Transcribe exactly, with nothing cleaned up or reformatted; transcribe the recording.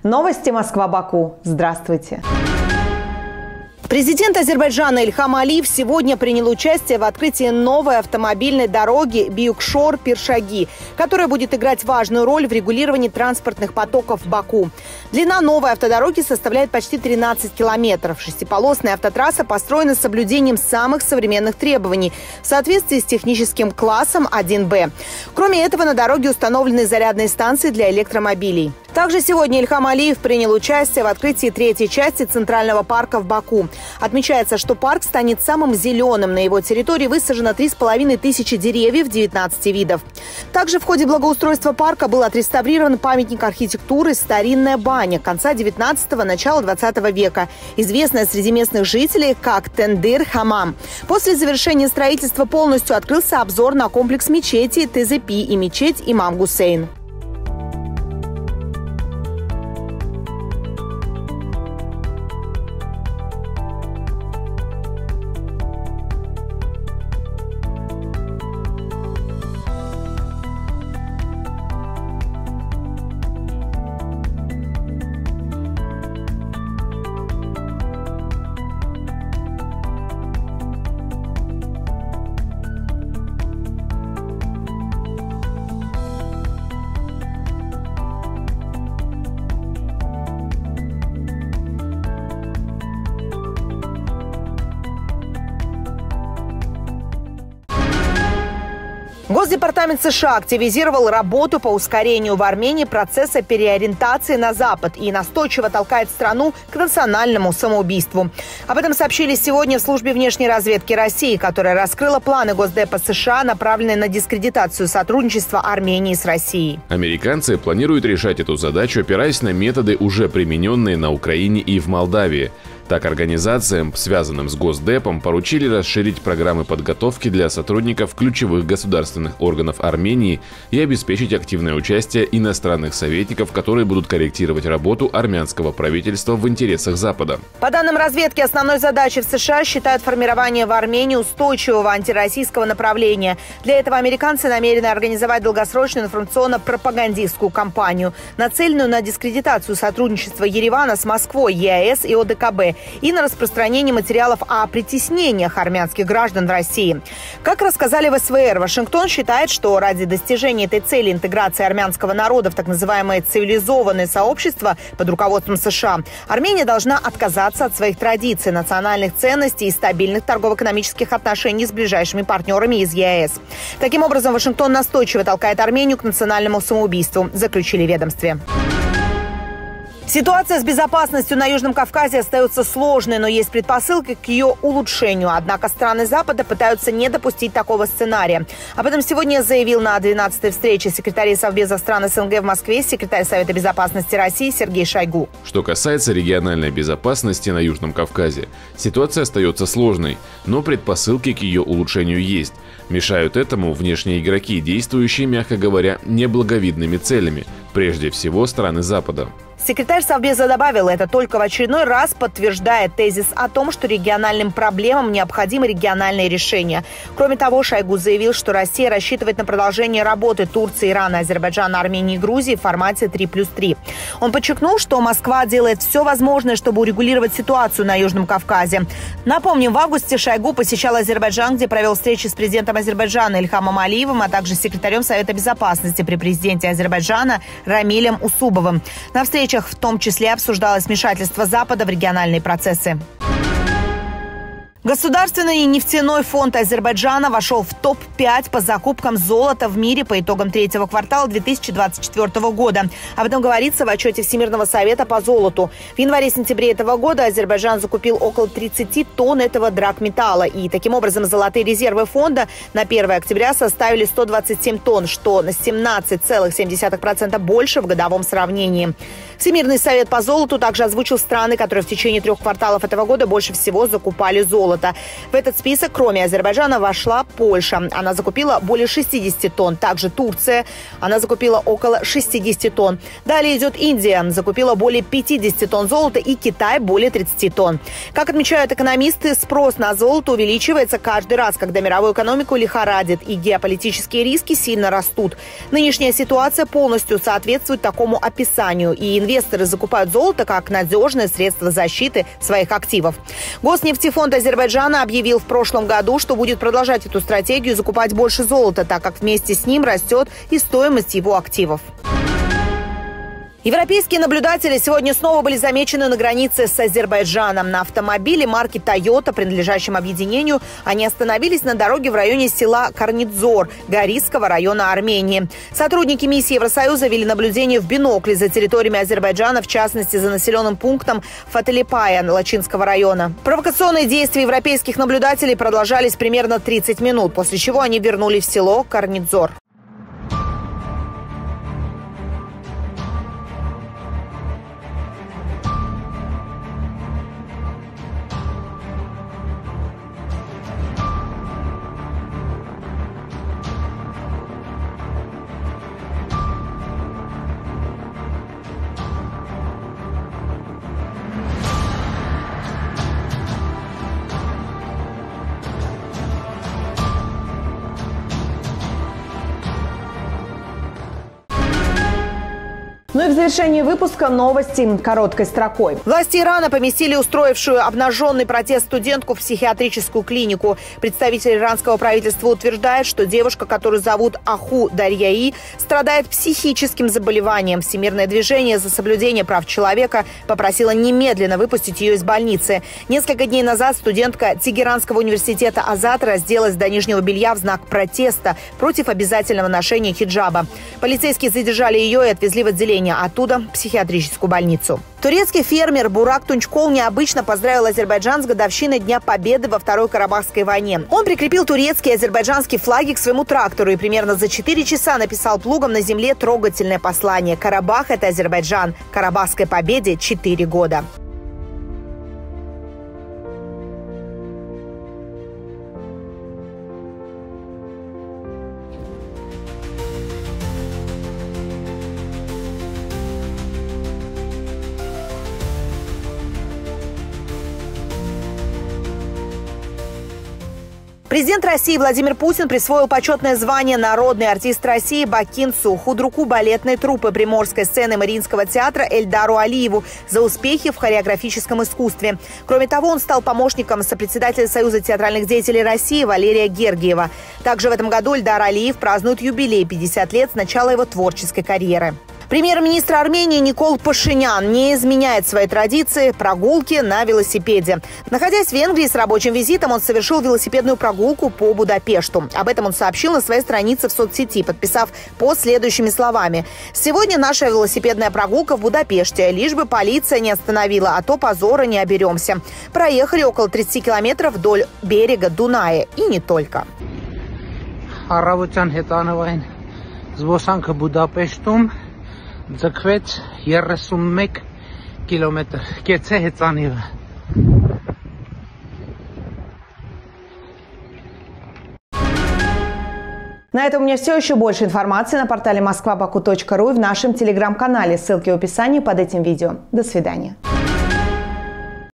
Новости Москва-Баку. Здравствуйте. Президент Азербайджана Ильхам Алиев сегодня принял участие в открытии новой автомобильной дороги Бююкшор-Пиршаги, которая будет играть важную роль в регулировании транспортных потоков в Баку. Длина новой автодороги составляет почти тринадцать километров. Шестиполосная автотрасса построена с соблюдением самых современных требований в соответствии с техническим классом один бэ. Кроме этого, на дороге установлены зарядные станции для электромобилей. Также сегодня Ильхам Алиев принял участие в открытии третьей части Центрального парка в Баку. Отмечается, что парк станет самым зеленым. На его территории высажено три с половиной тысячи деревьев девятнадцати видов. Также в ходе благоустройства парка был отреставрирован памятник архитектуры «Старинная баня» конца девятнадцатого – начала двадцатого века, известная среди местных жителей как Тендыр-Хамам. После завершения строительства полностью открылся обзор на комплекс мечети Тезепи и мечеть Имам Гусейн. Госдепартамент США активизировал работу по ускорению в Армении процесса переориентации на Запад и настойчиво толкает страну к национальному самоубийству. Об этом сообщили сегодня в службе внешней разведки России, которая раскрыла планы Госдепа США, направленные на дискредитацию сотрудничества Армении с Россией. Американцы планируют решать эту задачу, опираясь на методы, уже примененные на Украине и в Молдавии. Так, организациям, связанным с Госдепом, поручили расширить программы подготовки для сотрудников ключевых государственных органов Армении и обеспечить активное участие иностранных советников, которые будут корректировать работу армянского правительства в интересах Запада. По данным разведки, основной задачей в США считают формирование в Армении устойчивого антироссийского направления. Для этого американцы намерены организовать долгосрочную информационно-пропагандистскую кампанию, нацеленную на дискредитацию сотрудничества Еревана с Москвой, ЕАЭС и ОДКБ, и на распространение материалов о притеснениях армянских граждан в России. Как рассказали в эс вэ эр, Вашингтон считает, что ради достижения этой цели интеграции армянского народа в так называемое цивилизованное сообщество под руководством США, Армения должна отказаться от своих традиций, национальных ценностей и стабильных торгово-экономических отношений с ближайшими партнерами из ЕАЭС. Таким образом, Вашингтон настойчиво толкает Армению к национальному самоубийству, заключили в ведомстве. Ситуация с безопасностью на Южном Кавказе остается сложной, но есть предпосылки к ее улучшению. Однако страны Запада пытаются не допустить такого сценария. Об этом сегодня заявил на двенадцатой встрече секретарей Совбеза стран эс эн гэ в Москве секретарь Совета безопасности России Сергей Шойгу. Что касается региональной безопасности на Южном Кавказе, ситуация остается сложной, но предпосылки к ее улучшению есть. Мешают этому внешние игроки, действующие, мягко говоря, неблаговидными целями, прежде всего страны Запада. Секретарь Совбеза добавил, это только в очередной раз подтверждает тезис о том, что региональным проблемам необходимы региональные решения. Кроме того, Шойгу заявил, что Россия рассчитывает на продолжение работы Турции, Ирана, Азербайджана, Армении и Грузии в формате три плюс три. Он подчеркнул, что Москва делает все возможное, чтобы урегулировать ситуацию на Южном Кавказе. Напомним, в августе Шойгу посещал Азербайджан, где провел встречи с президентом Азербайджана Ильхамом Алиевым, а также секретарем Совета безопасности при президенте Азербайджана Рамилем Усубовым. На встрече в том числе обсуждалось вмешательство Запада в региональные процессы. Государственный нефтяной фонд Азербайджана вошел в топ пять по закупкам золота в мире по итогам третьего квартала две тысячи двадцать четвёртого года. Об этом говорится в отчете Всемирного совета по золоту. В январе-сентябре этого года Азербайджан закупил около тридцати тонн этого драгметалла. И таким образом золотые резервы фонда на первое октября составили сто двадцать семь тонн, что на семнадцать целых семь десятых процента больше в годовом сравнении. Всемирный совет по золоту также озвучил страны, которые в течение трех кварталов этого года больше всего закупали золото. золота. В этот список, кроме Азербайджана, вошла Польша. Она закупила более шестидесяти тонн. Также Турция. Она закупила около шестидесяти тонн. Далее идет Индия. Закупила более пятидесяти тонн золота и Китай более тридцати тонн. Как отмечают экономисты, спрос на золото увеличивается каждый раз, когда мировую экономику лихорадит и геополитические риски сильно растут. Нынешняя ситуация полностью соответствует такому описанию, и инвесторы закупают золото как надежное средство защиты своих активов. Госнефтефонд Азербайджана объявил в прошлом году, что будет продолжать эту стратегию закупать больше золота, так как вместе с ним растет и стоимость его активов. Европейские наблюдатели сегодня снова были замечены на границе с Азербайджаном. На автомобиле марки Toyota, принадлежащем объединению, они остановились на дороге в районе села Карнидзор Горисского района Армении. Сотрудники миссии Евросоюза вели наблюдение в бинокле за территориями Азербайджана, в частности, за населенным пунктом Фателипая Лачинского района. Провокационные действия европейских наблюдателей продолжались примерно тридцать минут, после чего они вернулись в село Карнидзор. Ну и в завершении выпуска новости короткой строкой. Власти Ирана поместили устроившую обнаженный протест студентку в психиатрическую клинику. Представитель иранского правительства утверждает, что девушка, которую зовут Аху Дарьяи, страдает психическим заболеванием. Всемирное движение за соблюдение прав человека попросило немедленно выпустить ее из больницы. Несколько дней назад студентка Тегеранского университета Азат разделась до нижнего белья в знак протеста против обязательного ношения хиджаба. Полицейские задержали ее и отвезли в отделение, оттуда в психиатрическую больницу. Турецкий фермер Бурак Тунчкол необычно поздравил Азербайджан с годовщиной Дня Победы во Второй Карабахской войне. Он прикрепил турецкие и азербайджанские флаги к своему трактору и примерно за четыре часа написал плугом на земле трогательное послание: «Карабах – это Азербайджан. Карабахской победе четыре года». Президент России Владимир Путин присвоил почетное звание «Народный артист России» Бакинцу, худруку балетной труппы приморской сцены Мариинского театра Эльдару Алиеву за успехи в хореографическом искусстве. Кроме того, он стал помощником сопредседателя Союза театральных деятелей России Валерия Гергиева. Также в этом году Эльдар Алиев празднует юбилей – пятьдесят лет с начала его творческой карьеры. Премьер-министр Армении Никол Пашинян не изменяет своей традиции прогулки на велосипеде. Находясь в Венгрии с рабочим визитом, он совершил велосипедную прогулку по Будапешту. Об этом он сообщил на своей странице в соцсети, подписав пост следующими словами: «Сегодня наша велосипедная прогулка в Будапеште. Лишь бы полиция не остановила, а то позора не оберемся». Проехали около тридцати километров вдоль берега Дуная. И не только. Ձգվեց երեսունմեկ կիլոմետր, կեցե հեծանիվը։ На этом у меня все. Еще больше информации на портале москва баку точка ру и в нашем телеграм-канале. Ссылки в описании под этим видео. До свидания.